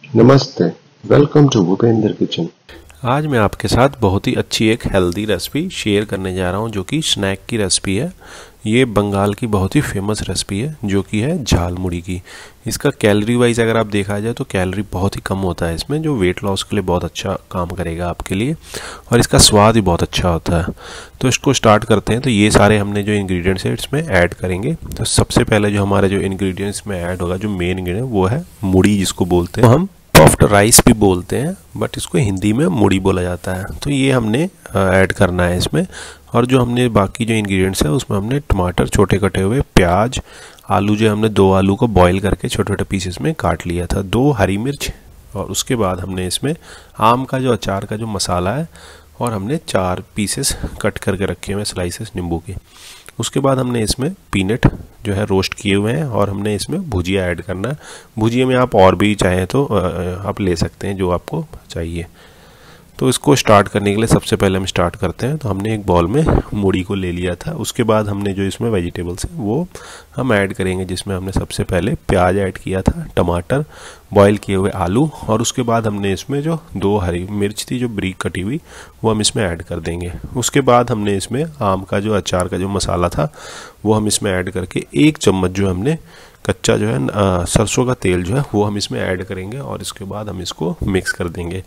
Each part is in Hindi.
नमस्ते, वेलकम टू भूपेंद्र किचन। आज मैं आपके साथ बहुत ही अच्छी एक हेल्दी रेसिपी शेयर करने जा रहा हूं जो कि स्नैक की रेसिपी है। ये बंगाल की बहुत ही फेमस रेसिपी है जो कि है झालमुड़ी की। इसका कैलोरी वाइज अगर आप देखा जाए तो कैलोरी बहुत ही कम होता है इसमें, जो वेट लॉस के लिए बहुत अच्छा काम करेगा आपके लिए, और इसका स्वाद भी बहुत अच्छा होता है। तो इसको स्टार्ट करते हैं। तो ये सारे हमने जो इंग्रेडिएंट्स है इसमें ऐड करेंगे। तो सबसे पहले जो हमारे जो इंग्रेडिएंट्स में ऐड होगा, जो मेन इंग्रेडिएंट वो है मुड़ी, जिसको बोलते हैं हम पफ्ड राइस भी बोलते हैं, बट इसको हिंदी में मुड़ी बोला जाता है। तो ये हमने ऐड करना है इसमें। और जो हमने बाकी जो इंग्रेडिएंट्स है उसमें हमने टमाटर छोटे कटे हुए, प्याज, आलू जो हमने 2 आलू को बॉईल करके छोटे छोटे पीसेस में काट लिया था, 2 हरी मिर्च, और उसके बाद हमने इसमें आम का जो अचार का जो मसाला है, और हमने 4 पीसेस कट करके रखे हुए स्लाइसेस नींबू के। उसके बाद हमने इसमें पीनट जो है रोस्ट किए हुए हैं, और हमने इसमें भुजिया ऐड करना है। भुजिया में आप और भी चाहें तो आप ले सकते हैं जो आपको चाहिए। तो इसको स्टार्ट करने के लिए सबसे पहले हम स्टार्ट करते हैं। तो हमने एक बॉल में मूढ़ी को ले लिया था। उसके बाद हमने जो इसमें वेजिटेबल्स हैं वो हम ऐड करेंगे, जिसमें हमने सबसे पहले प्याज ऐड किया था, टमाटर, बॉईल किए हुए आलू, और उसके बाद हमने इसमें जो 2 हरी मिर्च थी जो बारीक कटी हुई वो हम इसमें ऐड कर देंगे। उसके बाद हमने इसमें आम का जो अचार का जो मसाला था वो हम इसमें ऐड करके 1 चम्मच जो हमने कच्चा जो है सरसों का तेल जो है वो हम इसमें ऐड करेंगे, और इसके बाद हम इसको मिक्स कर देंगे।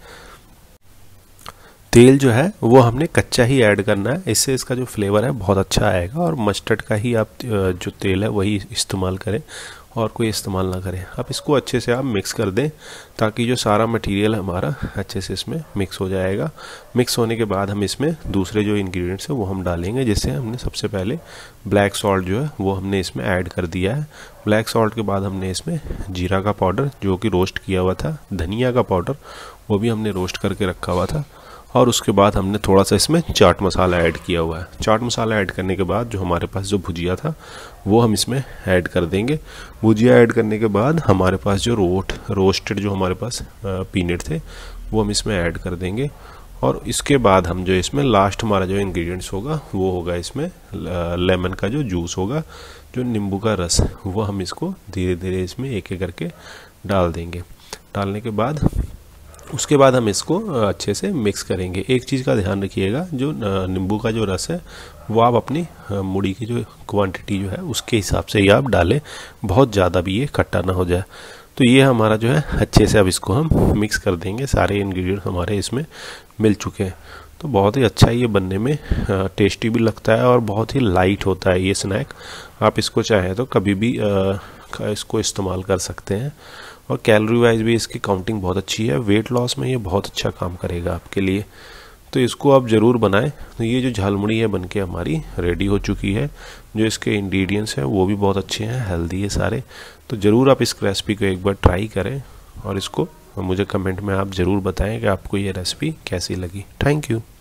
तेल जो है वो हमने कच्चा ही ऐड करना है, इससे इसका जो फ्लेवर है बहुत अच्छा आएगा। और मस्टर्ड का ही आप जो तेल है वही इस्तेमाल करें, और कोई इस्तेमाल ना करें। आप इसको अच्छे से आप मिक्स कर दें ताकि जो सारा मटेरियल हमारा अच्छे से इसमें मिक्स हो जाएगा। मिक्स होने के बाद हम इसमें दूसरे जो इंग्रेडिएंट्स है वो हम डालेंगे, जिससे हमने सबसे पहले ब्लैक सॉल्ट जो है वो हमने इसमें ऐड कर दिया है। ब्लैक सॉल्ट के बाद हमने इसमें जीरा का पाउडर जो कि रोस्ट किया हुआ था, धनिया का पाउडर वो भी हमने रोस्ट करके रखा हुआ था, और उसके बाद हमने थोड़ा सा इसमें चाट मसाला ऐड किया हुआ है। चाट मसाला ऐड करने के बाद जो हमारे पास जो भुजिया था वो हम इसमें ऐड कर देंगे। भुजिया ऐड करने के बाद हमारे पास जो रोस्टेड जो हमारे पास पीनट थे वो हम इसमें ऐड कर देंगे। और इसके बाद हम जो इसमें लास्ट हमारा जो इंग्रेडिएंट्स होगा वो होगा इसमें लेमन का जो जूस होगा, जो नींबू का रस, वो हम इसको धीरे धीरे इसमें एक एक करके डाल देंगे। डालने के बाद उसके बाद हम इसको अच्छे से मिक्स करेंगे। एक चीज़ का ध्यान रखिएगा, जो नींबू का जो रस है वो आप अपनी मूढ़ी की जो क्वांटिटी जो है उसके हिसाब से ही आप डालें, बहुत ज़्यादा भी ये खट्टा ना हो जाए। तो ये हमारा जो है अच्छे से अब इसको हम मिक्स कर देंगे। सारे इंग्रेडिएंट हमारे इसमें मिल चुके हैं। तो बहुत ही अच्छा ये बनने में टेस्टी भी लगता है, और बहुत ही लाइट होता है ये स्नैक। आप इसको चाहें तो कभी भी इसको इस्तेमाल कर सकते हैं, और कैलोरी वाइज भी इसकी काउंटिंग बहुत अच्छी है। वेट लॉस में ये बहुत अच्छा काम करेगा आपके लिए, तो इसको आप ज़रूर बनाएं। तो ये जो झालमुड़ी है बनके हमारी रेडी हो चुकी है। जो इसके इंग्रेडिएंट्स हैं वो भी बहुत अच्छे हैं, हेल्दी है सारे। तो ज़रूर आप इस रेसिपी को एक बार ट्राई करें, और इसको मुझे कमेंट में आप ज़रूर बताएं कि आपको ये रेसिपी कैसी लगी। Thank you.